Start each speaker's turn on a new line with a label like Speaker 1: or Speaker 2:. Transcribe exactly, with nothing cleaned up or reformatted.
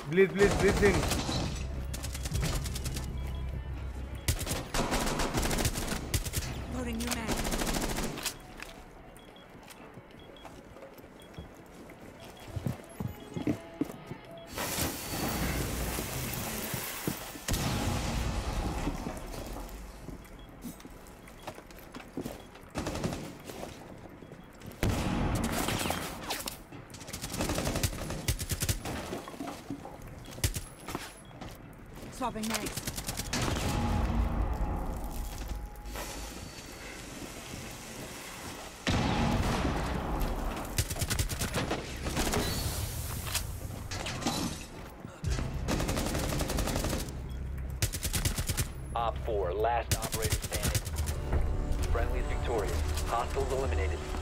Speaker 1: Please, please, breathing.
Speaker 2: Loading new mag. Swapping mags.
Speaker 3: Op four, last operator standing. Friendly's victorious. Hostiles eliminated.